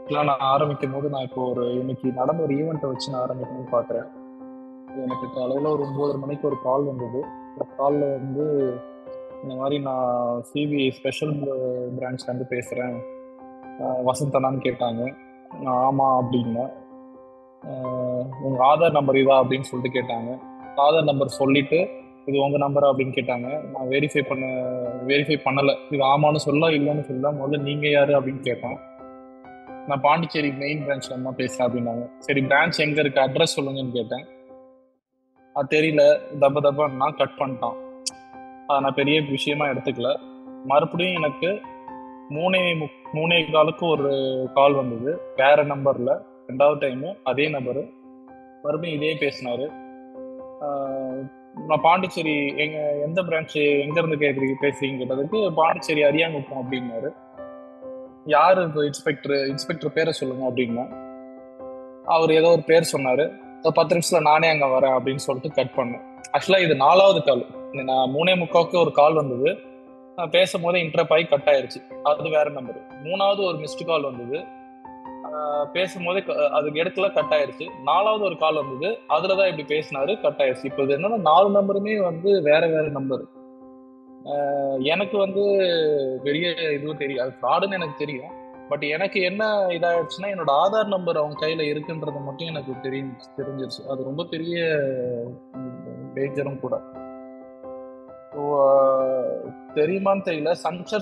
ஆக்சுவலாக நான் ஆரம்பிக்கும் போது நான் இப்போ இன்னைக்கு நடந்த ஒரு ஈவெண்ட்டை வச்சு நான் ஆரம்பிக்கணும்னு பார்க்குறேன். எனக்கு காலையில் ஒரு 9:30 மணிக்கு ஒரு கால் வந்தது. அந்த காலில் வந்து இந்த மாதிரி நான் சிபிஐ ஸ்பெஷல் பிரான்ச்லேருந்து பேசுகிறேன், வசந்தனான்னு கேட்டாங்க. நான் ஆமாம் அப்படின்னேன். உங்கள் ஆதார் நம்பர் இதா அப்படின்னு சொல்லிட்டு கேட்டாங்க. ஆதார் நம்பர் சொல்லிட்டு இது உங்கள் நம்பரா அப்படின்னு கேட்டாங்க. நான் வெரிஃபை பண்ணலை. இது ஆமான்னு சொல்ல இல்லைன்னு சொல்ல முதல்ல நீங்கள் யார் அப்படின்னு கேட்டேன். நான் பாண்டிச்சேரி மெயின் பிரான்ச்ல தான் பேசுறேன் அப்படின்னாங்க. சரி, பிரான்ச் எங்க இருக்கு, அட்ரஸ் சொல்லுங்கன்னு கேட்டேன். அது தெரியல, தப்பா கட் பண்ணிட்டான். அதை நான் பெரிய விஷயமா எடுத்துக்கல. மறுபடியும் எனக்கு 3:45க்கு ஒரு கால் வந்தது வேற நம்பர்ல. 2வது டைமு அதே நம்பரு, மறுபடியும் இதே பேசினாரு. நான் பாண்டிச்சேரி எந்த பிரான்ச் எங்க இருந்து பேசுறீங்க கேட்டதுக்கு பாண்டிச்சேரி அரியாங்குப்பம் அப்படின்னாரு. யாரு இன்ஸ்பெக்டர் பேரை சொல்லுங்க அப்படின்னா அவர் ஏதோ ஒரு பேர் சொன்னாரு. 10 நிமிஷத்துல நானே அங்க வரேன் அப்படின்னு சொல்லிட்டு கட் பண்ணேன். ஆக்சுவலா இது 4வது கால். நான் 3:45க்கு ஒரு கால் வந்தது. நான் பேசும்போது இன்டரப்ட் ஆகி கட் ஆயிருச்சு. அது வேற நம்பர். 3வது ஒரு மிஸ்டு கால் வந்தது. பேசும்போது அதுக்கு எடுக்கல, கட் ஆயிருச்சு. 4வது ஒரு கால் வந்தது, அதுலதான் இப்படி பேசினாரு, கட் ஆயிருச்சு. இப்போ இது என்னன்னா 4 நம்பருமே வந்து வேற வேற நம்பர். எனக்கு வந்து பெரிய இதுவும் தெரியும், அது ஃப்ராடுன்னு எனக்கு தெரியும். பட் எனக்கு என்ன இதாயிடுச்சுன்னா, என்னோட ஆதார் நம்பர் அவங்க கையில இருக்குன்றது மட்டும் எனக்கு தெரிஞ்சிருச்சு. அது ரொம்ப பெரிய டேஞ்சரும் கூட. தெரியுமான்னு தெரியல.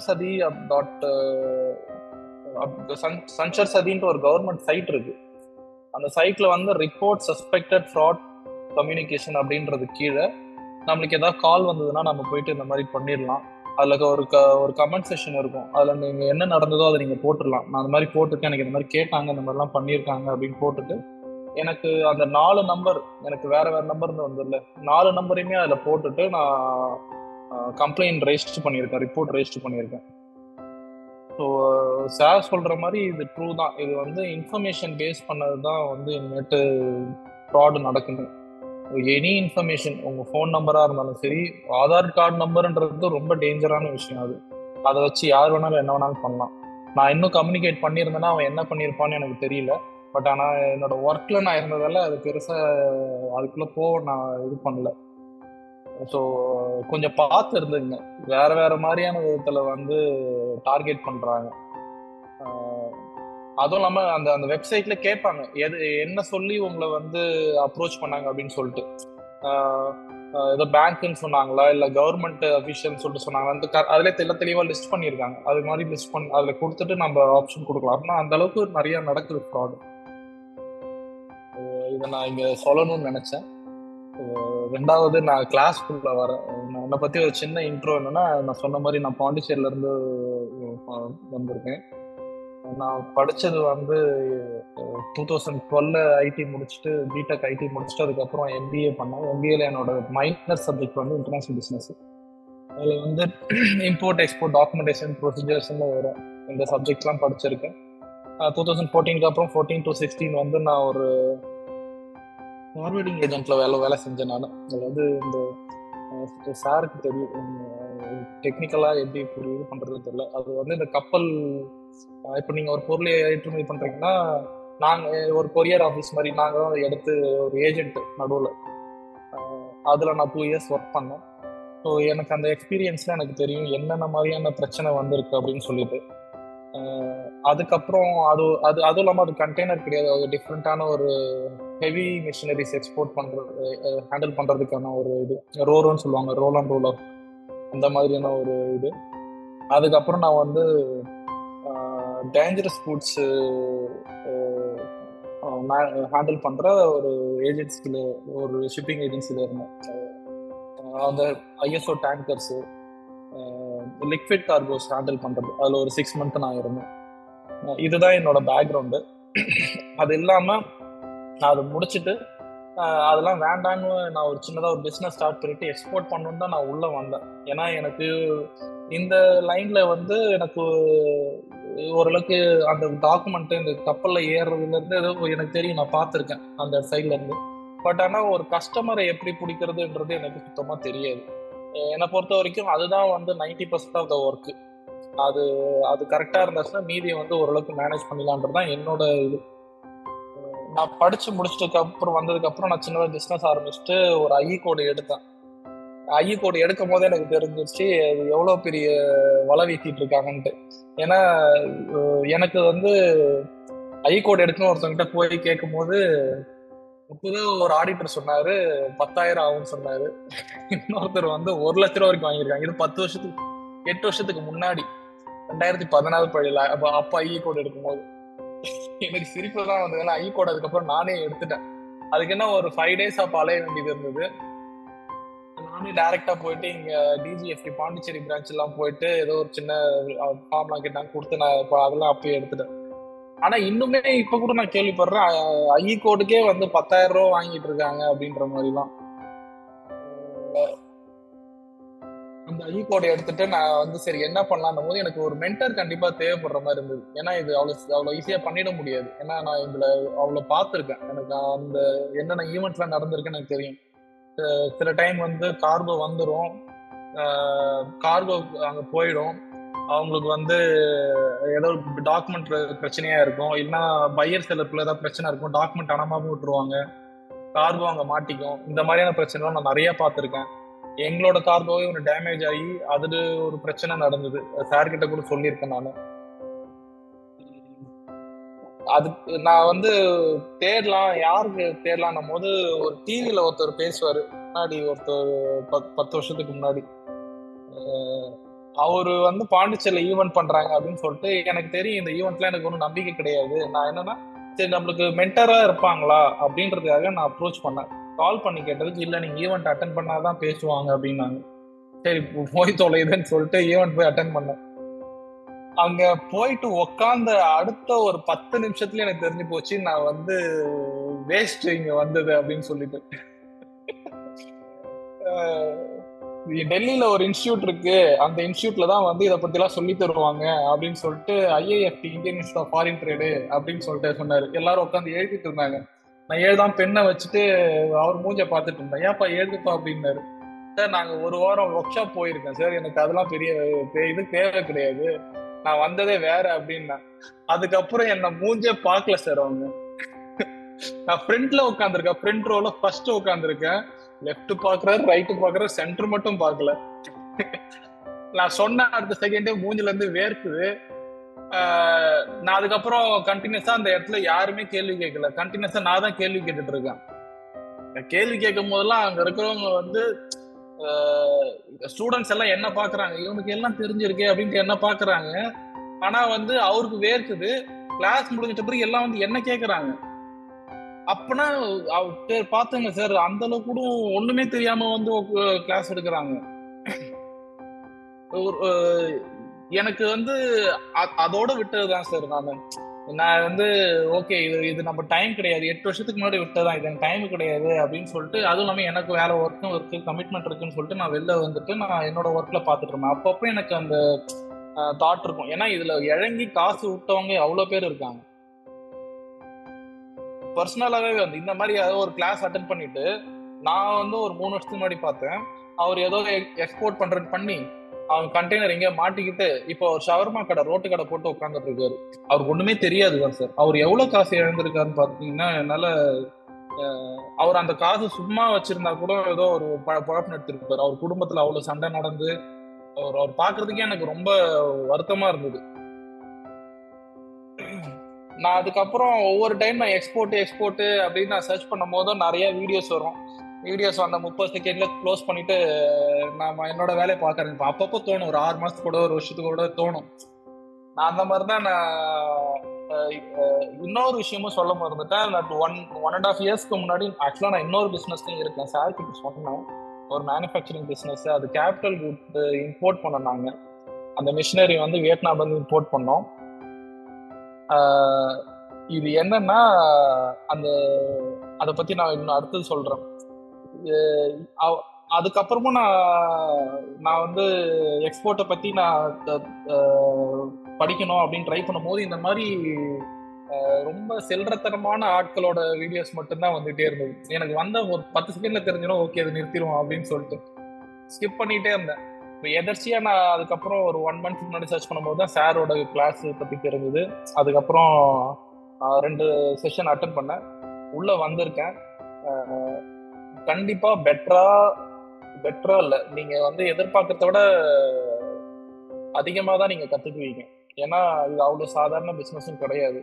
சன்சர் சதின்ற ஒரு கவர்மெண்ட் சைட் இருக்கு. அந்த சைட்ல வந்து ரிப்போர்ட் சஸ்பெக்டட் ஃப்ராட் கம்யூனிகேஷன் அப்படின்றது கீழே நம்மளுக்கு ஏதாவது கால் வந்ததுன்னா நம்ம போயிட்டு இந்த மாதிரி பண்ணிடலாம். அதுல ஒரு கமெண்ட் செக்ஷன் இருக்கும். அதுல நீங்க என்ன நடந்ததோ அதை நீங்க போட்டுடலாம். நான் அந்த மாதிரி போட்டுட்டு எனக்கு இந்த மாதிரி கேட்டாங்க, இந்த மாதிரிலாம் பண்ணியிருக்காங்க அப்படின்னு போட்டுட்டு, எனக்கு அந்த 4 நம்பர், எனக்கு வேற வேற நம்பர் வந்துடல, 4 நம்பரையுமே அதுல போட்டுட்டு நான் கம்ப்ளைண்ட் ரெஜிஸ்டர் பண்ணியிருக்கேன், ரிப்போர்ட் ரெஜிஸ்டர் பண்ணியிருக்கேன். ஸோ சார் சொல்ற மாதிரி இது ட்ரூ தான். இது வந்து இன்ஃபர்மேஷன் பேஸ் பண்ணது தான் வந்து இனிமேட்டு ஃப்ராடு நடக்குது. எனி இன்ஃபர்மேஷன், உங்க ஃபோன் நம்பரா இருந்தாலும் சரி, ஆதார் கார்டு நம்பர்ன்றது ரொம்ப டேஞ்சரான விஷயம். அதை வச்சு யார் வேணாலும் என்ன வேணாலும் பண்ணலாம். நான் இன்னும் கம்யூனிகேட் பண்ணியிருந்தேன்னா அவன் என்ன பண்ணியிருப்பான்னு எனக்கு தெரியல. பட் ஆனால் என்னோட ஒர்க்ல நான் இருந்ததால அது பெருசா அதுக்குள்ள நான் இது பண்ணல. ஸோ கொஞ்சம் பார்த்து இருந்துங்க. வேற வேற மாதிரியான விதத்துல வந்து டார்கெட் பண்றாங்க. அதுவும் இல்லாம அந்த அந்த வெப்சைட்ல கேட்பாங்க என்ன சொல்லி உங்களை வந்து அப்ரோச் பண்ணாங்க அப்படின்னு சொல்லிட்டு. ஏதோ பேங்க்னு சொன்னாங்களா இல்ல கவர்மெண்ட் அபிஷியல்னு சொல்லிட்டு சொன்னாங்க. அதுல தெளிவா லிஸ்ட் பண்ணியிருக்காங்க. அது மாதிரி லிஸ்ட் பண்ணி அதுல கொடுத்துட்டு நம்ம ஆப்ஷன் கொடுக்கலாம். அப்படின்னா அந்த அளவுக்கு நிறைய நடக்குது ஃப்ராடு. இதை நான் இங்க சொல்லணும்னு நினைச்சேன். 2வது, நான் கிளாஸ்க்குள்ள வரேன். என்னை பத்தி ஒரு சின்ன இன்ட்ரோ. என்னன்னா, நான் சொன்ன மாதிரி நான் பாண்டிச்சேரியில இருந்து வந்திருக்கேன். நான் படிச்சது வந்து 2012 ஐடி முடிச்சுட்டு, பிடெக் ஐடி முடிச்சுட்டு அதுக்கப்புறம் எம்பிஏ பண்ணேன். எம்பிஏல என்னோட மைனர் சப்ஜெக்ட் வந்து இன்டர்நேஷனல் பிசினஸ். அதில் வந்து இம்போர்ட் எக்ஸ்போர்ட் டாக்குமெண்டேஷன் ப்ரொசீஜர்ஸ்ன்னு வரும். இந்த சப்ஜெக்ட்லாம் படிச்சிருக்கேன். 2014க்கு அப்புறம் 14 to 16 வந்து நான் ஒரு ஃபார்வர்டிங் ஏஜென்ட்ல வேலை செஞ்சேன். நான் அதில் வந்து இந்த சாருக்கு தெரியும் டெக்னிக்கலா எப்படி இது பண்றது தெரியல. அது வந்து இந்த கப்பல், இப்போ நீங்க ஒரு பொருளை ஏற்றுமதி பண்றீங்கன்னா நாங்க ஒரு கொரியர் ஆஃபீஸ் மாதிரி நாங்க தான் எடுத்து ஒரு ஏஜென்ட் நடுவில். அதுல நான் 2 இயர்ஸ் ஒர்க் பண்ணேன். ஸோ எனக்கு அந்த எக்ஸ்பீரியன்ஸ்ல எனக்கு தெரியும் என்னென்ன மாதிரியான பிரச்சனை வந்திருக்கு அப்படின்னு சொல்லிட்டு. அதுக்கப்புறம் அதுவும் இல்லாமல் அது கண்டெய்னர் கிடையாது, அது டிஃப்ரெண்டான ஒரு ஹெவி மிஷினரிஸ் எக்ஸ்போர்ட் பண்றது, ஹேண்டில் பண்றதுக்கான ஒரு இது ரோரோன்னு சொல்லுவாங்க, ரோல் அண்ட் ரோலர், அந்த மாதிரியான ஒரு இது. அதுக்கப்புறம் நான் வந்து டேஞ்சரஸ் ஃபுட்ஸ் ஹேண்டில் பண்ற ஒரு ஏஜென்சில, ஒரு ஷிப்பிங் ஏஜென்சில இருந்தேன். அந்த ISO tankers, liquid cargoes handle பண்றது, அதுல ஒரு 6 மந்த் நான் இருந்தேன். இதுதான் என்னோட பேக்ரவுண்டு. அது இல்லாம நான் அதை முடிச்சுட்டு அதெல்லாம் வேண்டான்னு நான் ஒரு சின்னதாக ஒரு பிஸ்னஸ் ஸ்டார்ட் பண்ணிட்டு எக்ஸ்போர்ட் பண்ணணுன்னு தான் நான் உள்ளே வந்தேன். ஏன்னா எனக்கு இந்த லைன்ல வந்து எனக்கு ஓரளவுக்கு அந்த டாக்குமெண்ட், இந்த கப்பலில் ஏறுறதுலேருந்து ஏதோ எனக்கு தெரியும், நான் பார்த்துருக்கேன் அந்த சைட்ல இருந்து. பட் ஆனால் ஒரு கஸ்டமரை எப்படி பிடிக்கிறதுன்றது எனக்கு சுத்தமாக தெரியாது. என்னை பொறுத்த வரைக்கும் அதுதான் வந்து 90% ஆஃப் த ஒர்க்கு. அது அது கரெக்டா இருந்துச்சுன்னா மீதியை வந்து ஓரளவுக்கு மேனேஜ் பண்ணிடலான்றதுதான் என்னோட இது. நான் படிச்சு முடிச்சதுக்கு அப்புறம் வந்ததுக்கு அப்புறம் நான் சின்னதாக பிஸ்னஸ் ஆரம்பிச்சுட்டு ஒரு ஐ கோடு எடுத்தேன். ஐ கோடு எடுக்கும் போதே எனக்கு தெரிஞ்சிருச்சு அது எவ்வளவு பெரிய வலை வீசிட்டு இருக்காங்கன்ட்டு. ஏன்னா எனக்கு வந்து ஐ கோடு எடுக்கணும் ஒருத்தவங்கிட்ட போய் கேட்கும் போது இப்போதான் ஒரு ஆடிட்டர் சொன்னாரு 10,000 ஆகும்னு சொன்னாரு. இன்னொருத்தர் வந்து 1,00,000 வரைக்கும் வாங்கியிருக்காங்க. இது 10 வருஷத்துக்கு 8 வருஷத்துக்கு முன்னாடி 2014 பள்ளியில அப்ப ஐ கோடு எடுக்கும்போது எனக்கு சிரிப்பு தான் வந்தது. ஏன்னா ஐ கோட் அதுக்கப்புறம் நானே எடுத்துட்டேன். அதுக்கு என்ன ஒரு 5 days அப்ப அலைய வேண்டியது இருந்தது. நானே டைரக்டா போயிட்டு இங்க டிஜிஎஃப்டி பாண்டிச்சேரி பிரான்ச் எல்லாம் போயிட்டு ஏதோ ஒரு சின்ன ஃபார்ம்லாம் கேட்டாங்க கொடுத்து நான் இப்போ அதெல்லாம் அப்பயே எடுத்துட்டேன். ஆனா இன்னுமே இப்ப கூட நான் கேள்விப்படுறேன் ஐ கோடுக்கே வந்து 10,000 ரூபா வாங்கிட்டு இருக்காங்க அப்படின்ற மாதிரிலாம். அந்த ஐ கோடை எடுத்துட்டு நான் வந்து சரி என்ன பண்ணலாம் போது எனக்கு ஒரு மென்டர் கண்டிப்பா தேவைப்படுற மாதிரி இருந்தது. ஏன்னா இது அவ்வளவு ஈஸியா பண்ணிட முடியாது. ஏன்னா நான் இதுல அவ்வளவு பார்த்துருக்கேன். எனக்கு அந்த என்னென்ன ஈவெண்ட்ஸ்லாம் நடந்திருக்குன்னு எனக்கு தெரியும். சில டைம் வந்து கார்கோ வந்துடும், கார்கோ அங்க போயிடும், அவங்களுக்கு வந்து ஏதோ டாக்குமெண்ட் பிரச்சனையா இருக்கும், இல்லைன்னா பையர் செலப்புல ஏதாவது பிரச்சனை இருக்கும், டாக்குமெண்ட் அனாம விட்டுருவாங்க, கார்கோ அங்க மாட்டிக்கும். இந்த மாதிரியான பிரச்சனை நான் நிறைய பார்த்துருக்கேன். எங்களோட கார்கோவே ஒன்று டேமேஜ் ஆகி அதுல ஒரு பிரச்சனை நடந்தது. சார் கிட்ட கூட சொல்லியிருக்கேன் நானு. அதுக்கு நான் வந்து தேடலாம், யாருக்கு தேடலாம் போது ஒரு டிவியில ஒருத்தர் பேசுவாரு முன்னாடி, ஒருத்தர் 10 வருஷத்துக்கு முன்னாடி. அவரு வந்து பாண்டிச்சேரியில ஈவெண்ட் பண்றாங்க அப்படின்னு சொல்லிட்டு எனக்கு தெரியும். இந்த ஈவெண்ட்ல எனக்கு ஒன்றும் நம்பிக்கை கிடையாது. நான் என்னன்னா சரி நம்மளுக்கு மென்டரா இருப்பாங்களா அப்படின்றதுக்காக நான் அப்ரோச் பண்ணேன். கால் பண்ணி கேட்டதுக்கு இல்லை நீங்க ஈவெண்ட் அட்டன் பண்ணாதான் பேசுவாங்க அப்படின்னாங்க. சரி போய் தொலைதுன்னு சொல்லிட்டு ஈவெண்ட் போய் அட்டன் பண்ணேன். அங்க போயிட்டு உக்காந்த அடுத்த ஒரு 10 நிமிஷத்துல எனக்கு தெரிஞ்சு போச்சு நான் வந்து வேஸ்ட் இங்க வந்தது அப்படின்னு சொல்லிட்டு. டெல்லியில ஒரு இன்ஸ்டியூட் இருக்கு, அந்த இன்ஸ்டியூட்ல தான் வந்து இதை பத்தி எல்லாம் சொல்லி தருவாங்க அப்படின்னு சொல்லிட்டு IAFT Indian institute of foreign trade அப்படின்னு சொல்லிட்டு சொன்னாரு. எல்லாரும் உட்காந்து எழுதிட்டு இருந்தாங்க. நான் எழுதாம பெண்ணை வச்சுட்டு அவர் மூஞ்ச பார்த்துட்டு இருந்தேன். ஏன்ப்பா எழுதுப்பா அப்படின்னாரு. சார் நாங்க ஒரு வாரம் ஒர்க் ஷாப் போயிருக்கேன் சார், எனக்கு அதெல்லாம் பெரிய இது தேவை கிடையாது, நான் வந்ததே வேற அப்படின்னா. அதுக்கப்புறம் என்ன மூஞ்சே பார்க்கல சார் அவங்க. நான் ஃப்ரண்ட்ல உட்காந்துருக்கேன், ஃப்ரண்ட் ரோல ஃபர்ஸ்ட் உட்காந்துருக்கேன். லெஃப்ட் பாக்குறாரு, ரைட் பாக்குறாரு, சென்டர் மட்டும் பார்க்கல. நான் சொன்ன அடுத்த செகண்டே மூஞ்சில இருந்து வேர்க்குது. நான் அதுக்கப்புறம் கண்டினியூஸா அந்த இடத்துல யாருமே கேள்வி கேட்கல, கண்டினியூஸா நான் தான் கேள்வி கேட்டுட்டு இருக்கேன். கேள்வி கேட்கும் போதெல்லாம் அங்க இருக்கிறவங்க வந்து ஸ்டூடெண்ட்ஸ் எல்லாம் என்ன பாக்குறாங்க, இவனுக்கு எல்லாம் தெரிஞ்சிருக்கே அப்படின்ட்டு என்ன பாக்குறாங்க. ஆனா வந்து அவருக்கு வேர்க்குது. கிளாஸ் முடிஞ்சிட்ட பிறகு எல்லாம் வந்து என்ன கேக்குறாங்க. அப்பனா பாத்துங்க சார், அந்த அளவுக்கு கூட ஒண்ணுமே தெரியாம வந்து கிளாஸ் எடுக்கிறாங்க. எனக்கு வந்து அதோட விட்டதுதான் சார். நான் வந்து ஓகே இது நம்ம டைம் கிடையாது, 8 வருஷத்துக்கு முன்னாடி விட்டதான், இது எனக்கு டைம் கிடையாது அப்படின்னு சொல்லிட்டு, அதுவும் இல்லாம எனக்கு வேற ஒர்க்கும் இருக்கு, கமிட்மெண்ட் இருக்குன்னு சொல்லிட்டு நான் வெளில வந்துட்டு நான் என்னோட ஒர்க்ல பாத்துட்டு இருந்தேன். அப்பப்போ எனக்கு அந்த தாட் இருக்கும். ஏன்னா இதுல இறங்கி காசு விட்டவங்க அவ்வளவு பேர் இருக்காங்க. பர்சனலாவே வந்து இந்த மாதிரி ஏதோ ஒரு கிளாஸ் அட்டன் பண்ணிட்டு நான் வந்து ஒரு 3 வருஷத்துக்கு முன்னாடி பார்த்தேன். அவர் ஏதோ எக்ஸ்போர்ட் பண்றது பண்ணி அவங்க கண்டெய்னர் எங்கேயோ மாட்டிக்கிட்டு இப்போ ஒரு ஷவர்மா கடை, ரோட்டு கடை போட்டு உட்காந்துட்டு இருக்காரு. அவருக்கு ஒண்ணுமே தெரியாதுதான் சார். அவர் எவ்வளவு காசு இழந்திருக்காருன்னு பாத்தீங்கன்னா என்னால அவர் அந்த காசு சும்மா வச்சிருந்தா கூட ஏதோ ஒரு பழப்பு நடத்திருப்பாரு. அவர் குடும்பத்துல அவ்வளவு சண்டை நடந்து அவர் பாக்குறதுக்கே எனக்கு ரொம்ப வருத்தமா இருந்தது. நான் அதுக்கப்புறம் ஒவ்வொரு டைம் நான் எக்ஸ்போர்ட் அப்படின்னு நான் சர்ச் பண்ணும் போதும் நிறைய வீடியோஸ் வரும். வீடியோஸ் அந்த 30 செகண்ட்ல க்ளோஸ் பண்ணிட்டு நான் என்னோட வேலையை பார்க்கறேன். அப்பப்போ தோணும், ஒரு 6 மாசத்துக்கு கூட ஒரு வருஷத்துக்கு கூட தோணும். நான் அந்த மாதிரிதான் இன்னொரு விஷயமும் சொல்ல மறந்துட்டேன். 1.5 இயர்ஸ்க்கு முன்னாடி ஆக்சுவலா நான் இன்னொரு பிசினஸ்லயும் இருக்கேன். சார் கிட்ட சொன்னேன், ஒரு மேனுஃபேக்சரிங் பிசினஸ். அது கேபிட்டல் குட் இம்போர்ட் பண்ணோம். நாங்க அந்த மிஷினரி வந்து வியட்நாம்ல இருந்து இம்போர்ட் பண்ணோம். இது என்னன்னா அதை பத்தி நான் இன்னும் அடுத்தது சொல்றேன். அதுக்கப்புறமும் நான் வந்து எக்ஸ்போர்ட்டை பத்தி நான் படிக்கணும் அப்படின்னு ட்ரை பண்ணும் போது இந்த மாதிரி ரொம்ப செல்றத்தனமான ஆட்களோட வீடியோஸ் மட்டும்தான் வந்துட்டே இருந்தது. எனக்கு வந்த ஒரு 10 செகண்ட்ல தெரிஞ்சிடும், ஓகே அது நிறுத்திடுவோம் அப்படின்னு சொல்லிட்டு ஸ்கிப் பண்ணிட்டே இருந்தேன். இப்போ எதர்ச்சியா நான் அதுக்கப்புறம் ஒரு 1 month முன்னாடி சர்ச் பண்ணும்போது தான் சாரோட கிளாஸ் பத்தி தெரிஞ்சது. அதுக்கப்புறம் 2 செஷன் அட்டன் பண்ணேன், உள்ள வந்திருக்கேன். கண்டிப்பா பெட்டரா இல்ல, நீங்க வந்து எதிர்பார்க்கறத விட அதிகமா தான் நீங்க கத்துக்குவீங்க. ஏன்னா இது அவ்வளவு சாதாரண பிசினஸும் கிடையாது.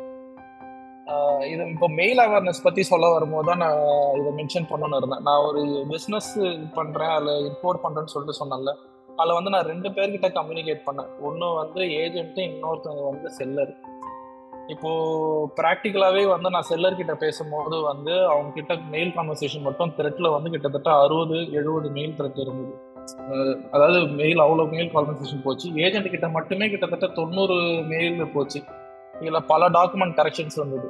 இது இப்போ மெயில் அவேர்னஸ் பத்தி சொல்ல வரும்போது தான் நான் இதை மென்ஷன் பண்ணணும்னு இருந்தேன். நான் ஒரு பிசினஸ் பண்றேன், அதில் இம்போர்ட் பண்றேன்னு சொல்லிட்டு சொன்னேன்ல, அதில் வந்து நான் 2 பேர்கிட்ட கம்யூனிகேட் பண்ணேன். ஒன்று வந்து ஏஜென்ட், இன்னொருத்தவங்க வந்து செல்லர். இப்போ ப்ராக்டிக்கலாவே வந்து நான் செல்லர் கிட்ட பேசும்போது வந்து அவங்க கிட்ட மெயில் கான்வர்சேஷன் மட்டும் த்ரெட்ல வந்து கிட்டத்தட்ட 60-70 மெயில் த்ரெட் இருந்தது. அதாவது மெயில் அவ்வளோ மெயில் கான்வர்சேஷன் போச்சு. ஏஜென்ட் கிட்ட மட்டுமே கிட்டத்தட்ட 90 மெயில் போச்சு. இதுல பல டாக்குமெண்ட் கரெக்ஷன்ஸ் வந்தது.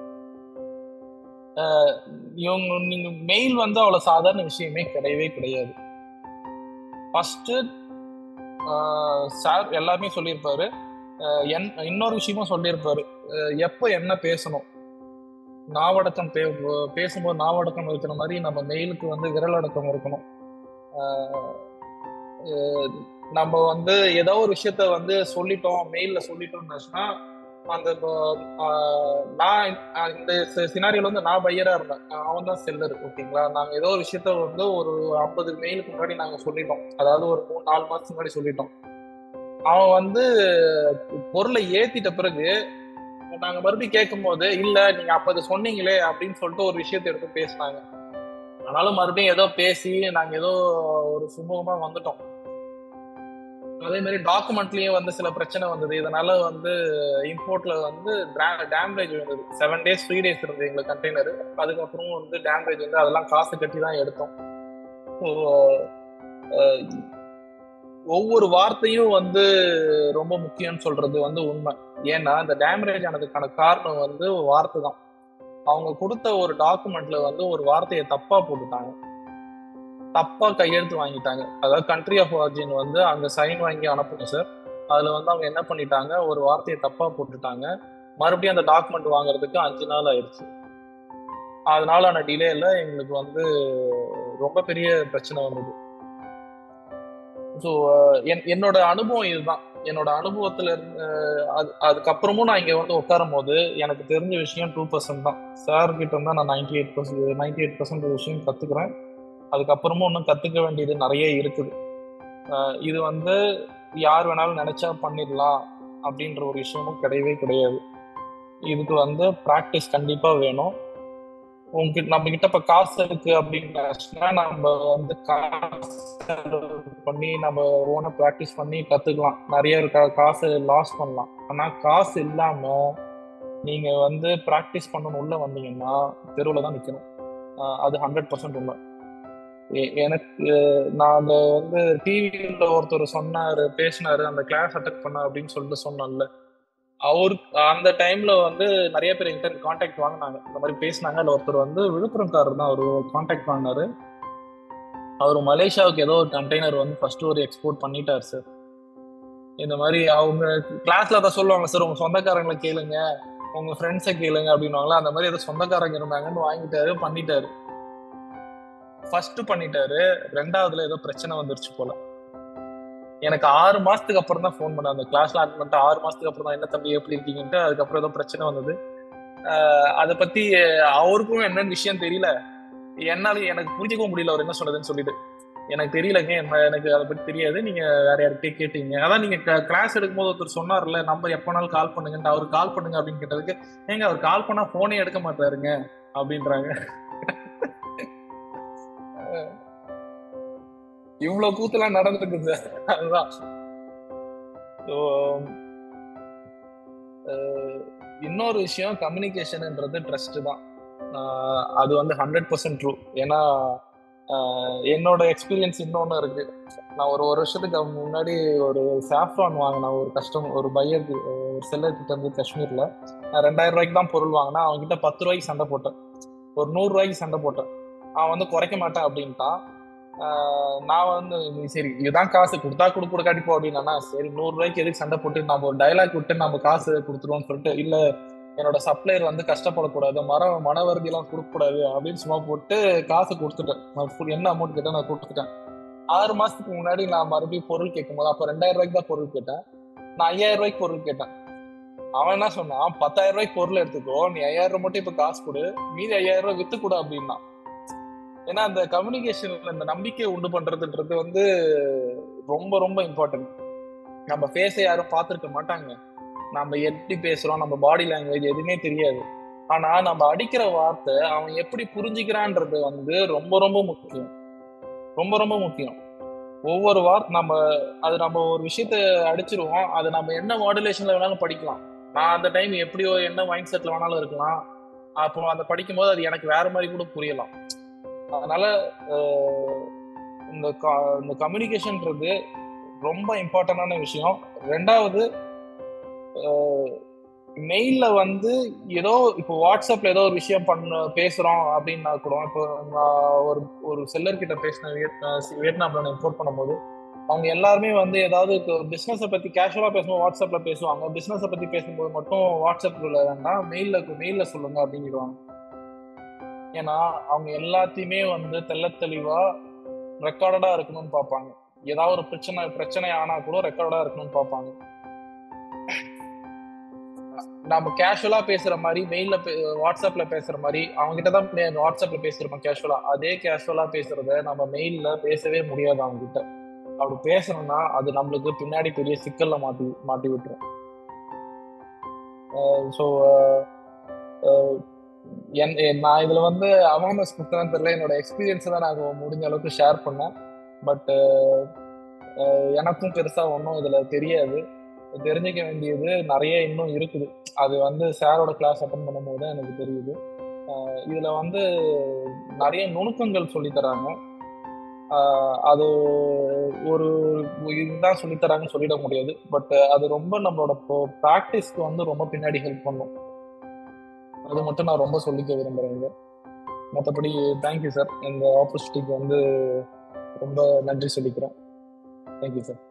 இவங்க நீங்க மெயில் வந்து அவ்வளவு சாதாரண விஷயமே கிடையவே கிடையாது. ஃபர்ஸ்ட் சார் எல்லாமே சொல்லியிருப்பாரு. இன்னொரு விஷயமும் சொல்லியிருப்பாரு, எப்போ என்ன பேசணும், நாவடக்கம் பேசும்போது நாவடக்கம் இருக்கிற மாதிரி நம்ம மெயிலுக்கு வந்து விரலடக்கம் இருக்கணும். நம்ம வந்து ஏதோ ஒரு விஷயத்த வந்து சொல்லிட்டோம், மெயில்ல சொல்லிட்டோம்னா அந்த நான் இந்த சினாரியோல வந்து நான் பையரா இருந்தேன், அவன் தான் செல்லர். ஓகேங்களா, நாங்க ஏதோ ஒரு விஷயத்த வந்து ஒரு 50 மெயிலுக்கு முன்னாடி நாங்க சொல்லிட்டோம், அதாவது ஒரு 3-4 மாசத்துக்கு முன்னாடி சொல்லிட்டோம். அவன் வந்து பொருளை ஏத்திட்ட பிறகு நாங்க மறுபடியும் கேட்கும் போது, இல்ல நீங்க அப்ப அதை சொன்னீங்களே அப்படின்னு சொல்லிட்டு ஒரு விஷயத்த எடுத்து பேசினாங்க. ஆனாலும் மறுபடியும் ஏதோ பேசி நாங்க ஏதோ ஒரு சுமூகமா வந்துட்டோம். அதே மாதிரி டாக்குமெண்ட்லயும் வந்து சில பிரச்சனை வந்தது. இதனால வந்து இம்போர்ட்ல வந்து டேமேஜ் வந்தது. 7 days 3 days இருந்தது எங்களுக்கு கண்டெய்னர். அதுக்கப்புறம் வந்து டேமேஜ் வந்து அதெல்லாம் காசு கட்டி தான் எடுத்தோம். ஒவ்வொரு வார்த்தையும் வந்து ரொம்ப முக்கியம்னு சொல்றது வந்து உண்மை. ஏன்னா இந்த டேமேஜ் ஆனதுக்கான காரணம் வந்து வார்த்தை தான். அவங்க கொடுத்த ஒரு டாக்குமெண்ட்ல வந்து ஒரு வார்த்தையை தப்பா போட்டுட்டாங்க, தப்பா கையெழுத்து வாங்கிட்டாங்க. அதாவது கண்ட்ரி ஆஃப் ஆரிஜின் வந்து அங்க சைன் வாங்கி அனுப்பணும் சார். அதுல வந்து அவங்க என்ன பண்ணிட்டாங்க, ஒரு வார்த்தையை தப்பா போட்டுட்டாங்க. மறுபடியும் அந்த டாக்குமெண்ட் வாங்குறதுக்கு 5 நாள் ஆயிடுச்சு. அதனால டிலேல எங்களுக்கு வந்து ரொம்ப பெரிய பிரச்சனை வந்தது. ஸோ என்னோட அனுபவம் இதுதான். என்னோட அனுபவத்துல இருந்து அதுக்கப்புறமும் நான் இங்க வந்து உட்காரும் போது எனக்கு தெரிஞ்ச விஷயம் 2% தான். சார் கிட்ட இருந்தா நான் 98% விஷயம் கத்துக்கிறேன். அதுக்கப்புறமும் இன்னும் கத்துக்க வேண்டியது நிறைய இருக்குது. இது வந்து யார் வேணாலும் நினைச்சா பண்ணிடலாம் அப்படின்ற ஒரு விஷயமும் கிடையவே கிடையாது. இதுக்கு வந்து ப்ராக்டிஸ் கண்டிப்பா வேணும். உங்ககிட்ட நம்ம கிட்ட இப்ப காசு இருக்கு அப்படின்னா நம்ம வந்து காசு பண்ணி நம்ம ஓன ப்ராக்டிஸ் பண்ணி கத்துக்கலாம். நிறைய காசு லாஸ் பண்ணலாம். ஆனா காசு இல்லாம நீங்க வந்து ப்ராக்டிஸ் பண்ணணும் உள்ள வந்தீங்கன்னா தெருவில் தான் நிக்கணும். அது 100% உண்மை. எனக்கு நான் அந்த வந்து டிவியில ஒருத்தர் சொன்னாரு, பேசினாரு, அந்த கிளாஸ் அட்டென்ட் பண்ண அப்படின்னு சொல்லிட்டு சொன்னேன்ல, அவரு அந்த டைம்ல வந்து நிறைய பேர் என்கிட்ட கான்டாக்ட் வாங்கினாங்க, இந்த மாதிரி பேசினாங்க. அதுல ஒருத்தர் வந்து விழுப்புரம்காரர் தான், அவரு கான்டாக்ட் வாங்கினாரு. அவர் மலேசியாவுக்கு ஏதோ ஒரு கண்டெய்னர் வந்து ஃபர்ஸ்ட் ஒரு எக்ஸ்போர்ட் பண்ணிட்டார் சார். இந்த மாதிரி அவங்க கிளாஸ்ல தான் சொல்லுவாங்க, சார் உங்க சொந்தக்காரங்களை கேளுங்க, உங்க ஃப்ரெண்ட்ஸை கேளுங்க அப்படின்வாங்களா, அந்த மாதிரி ஏதோ சொந்தக்காரங்க இருந்தாங்கன்னு வாங்கிட்டாரு, பண்ணிட்டாரு. ஃபர்ஸ்ட் பண்ணிட்டாரு, 2வதுல ஏதோ பிரச்சனை வந்துருச்சு போல. எனக்கு 6 மாசத்துக்கு அப்புறம் தான் ஃபோன் பண்ண, அந்த கிளாஸ்ல அட்டெண்ட் பண்ணிட்டு 6 மாசத்துக்கு அப்புறம் தான், என்ன தம்பி எப்படி இருக்கீங்கன்ட்டு. அதுக்கப்புறம் ஏதோ பிரச்சனை வந்தது. அதை பத்தி அவருக்கும் என்னன்னு விஷயம் தெரியல, என்னால எனக்கு புரிஞ்சிக்கவும் முடியல அவர் என்ன சொல்றதுன்னு சொல்லிட்டு. எனக்கு தெரியலங்க, எனக்கு அதை பத்தி தெரியாது, நீங்க வேற யார்கிட்டயே கேட்டீங்க. அதான் நீங்க கிளாஸ் எடுக்கும்போது ஒருத்தர் சொன்னார்ல, நம்பர் எப்பனாலும் கால் பண்ணுங்கன்ட்டு, அவருக்கு கால் பண்ணுங்க அப்படின்னு கேட்டதுக்கு, ஏங்க அவர் கால் பண்ணா போனே எடுக்க மாட்டாருங்க அப்படின்றாங்க. இவ்வளவு கூத்தெல்லாம் நடந்துருக்கு சார். அதுதான் இன்னொரு விஷயம், கம்யூனிகேஷன்ன்றது ட்ரஸ்ட் தான். அது வந்து 100% ட்ரூ. ஏன்னா என்னோட எக்ஸ்பீரியன்ஸ் இன்னொன்னு இருக்கு. நான் ஒரு வருஷத்துக்கு முன்னாடி ஒரு சாஃப்ரான் வாங்கினேன், ஒரு பையருக்கு, ஒரு செல்லர் கிட்ட இருந்து காஷ்மீர்ல. நான் 2000 ரூபாய்க்கு தான் பொருள் வாங்கினேன். அவங்க கிட்ட 10 ரூபாய்க்கு சண்டை போட்டேன், ஒரு 100 ரூபாய்க்கு சண்டை போட்டேன். அவன் வந்து குறைக்க மாட்டேன் அப்படின்ட்டான். நான் வந்து சரி இதுதான் காசு, கொடுத்தா கொடுக்காட்டி போ அப்படின்னா, சரி 100 ரூபாய்க்கு எதுக்கு சண்டை போட்டு நம்ம ஒரு டைலாக் விட்டு நம்ம காசு கொடுத்துருவோம்னு சொல்லிட்டு, இல்ல என்னோட சப்ளையர் வந்து கஷ்டப்படக்கூடாது, மன வருதி எல்லாம் கொடுக்க கூடாது அப்படின்னு சும்மா போட்டு காசு கொடுத்துட்டேன். என்ன அமௌண்ட் கேட்டா நான் கொடுத்துட்டேன். 6 மாசத்துக்கு முன்னாடி நான் மறுபடியும் பொருள் கேட்கும் போது, அப்ப 2000 ரூபாய்க்கு தான் பொருள் கேட்டேன். நான் 5000 ரூபாய்க்கு பொருள் கேட்டேன். அவன் என்ன சொன்னான், 10,000 ரூபாய்க்கு பொருள் எடுத்துக்கோ, நீ 5000 ரூபாய் மட்டும் இப்ப காசு கொடு, மீதி 5000 ரூபாய் வித்து கொடு அப்படின்னா. ஏன்னா அந்த கம்யூனிகேஷன்ல இந்த நம்பிக்கை உண்டு பண்றதுன்றது வந்து ரொம்ப ரொம்ப இம்பார்ட்டன்ட். நம்ம ஃபேஸை யாரும் பார்த்திருக்க மாட்டாங்க, நம்ம எப்படி பேசுறோம், நம்ம பாடி லாங்குவேஜ் எதுவுமே தெரியாது. ஆனா நம்ம அடிக்கிற வார்த்தை அவன் எப்படி புரிஞ்சுக்கிறான்றது வந்து ரொம்ப ரொம்ப முக்கியம், ரொம்ப ரொம்ப முக்கியம். ஒவ்வொரு வார்த்தை நம்ம ஒரு விஷயத்த அடிச்சிருவோம், அது நம்ம என்ன மாடுலேஷன்ல வேணாலும் படிக்கலாம். நான் அந்த டைம் எப்படியோ என்ன மைண்ட் செட்ல வேணாலும் இருக்கலாம். அப்போ அதை படிக்கும் போது அது எனக்கு வேற மாதிரி கூட புரியலாம். அதனால இந்த கம்யூனிகேஷன்ன்றது ரொம்ப இம்பார்ட்டன்டான விஷயம். ரெண்டாவது, மெயில்ல வந்து ஏதோ இப்போ வாட்ஸ்அப்ல ஏதோ ஒரு விஷயம் பேசுறோம் அப்படின்னா கூட, இப்போ நான் ஒரு செல்லர் கிட்ட பேசின வியட்நாம்ல நான் இம்போர்ட் பண்ணும்போது, அவங்க எல்லாருமே வந்து ஏதாவது பிசினஸை பத்தி கேஷுவலா பேசும்போது வாட்ஸ்அப்ல பேசுவாங்க, பிசினஸை பத்தி பேசும்போது மட்டும் வாட்ஸ்அப்ல வேண்டாம், மெயில்ல சொல்லுங்க அப்படிங்கிடுவாங்க. ஏன்னா அவங்க எல்லாத்தையுமே வந்து தெளிவா ரெக்கார்டடா இருக்கணும்னு பார்ப்பாங்க. ஏதாவது ஒரு பிரச்சனை ஆனா கூட ரெக்கார்டடா இருக்கணும்னு பார்ப்பாங்க. நம்ம கேஷுவலா பேசுற மாதிரி வாட்ஸ்அப்ல பேசுற மாதிரி அவங்க கிட்டதான் வாட்ஸ்அப்ல பேசுறோம் கேஷுவலா, அதே கேஷுவலா பேசுறத நம்ம மெயில்ல பேசவே முடியாது அவங்க கிட்ட. அப்படி பேசணும்னா அது நம்மளுக்கு பின்னாடி பெரிய சிக்கல்ல மாட்டி விட்டுரும். ஸோ நான் இதுல வந்து அவேர்னஸ் கொடுத்தேன்னு தெரியல, என்னோட எக்ஸ்பீரியன்ஸ் தான் நான் முடிஞ்ச அளவுக்கு ஷேர் பண்ணேன். பட் எனக்கும் பெருசா ஒன்றும் இதுல தெரியாது. தெரிஞ்சுக்க வேண்டியது நிறைய இன்னும் இருக்குது. அது வந்து சாரோட கிளாஸ் அட்டன் பண்ணும்போது தான் எனக்கு தெரியுது. இதுல வந்து நிறைய நுணுக்கங்கள் சொல்லி தராங்க. அது ஒரு இதுதான் சொல்லி தராங்கன்னு சொல்லிட முடியாது. பட் அது ரொம்ப நம்மளோட ப்ராக்டிஸ்க்கு வந்து ரொம்ப பின்னாடி ஹெல்ப் பண்ணும். அது மட்டும் நான் ரொம்ப சொல்லிக்க விரும்புறேங்க. மற்றபடி தேங்க்யூ சார், இந்த ஆப்பர்ச்சுனிட்டிக்கு வந்து ரொம்ப நன்றி சொல்லிக்கிறேன். Thank you sir.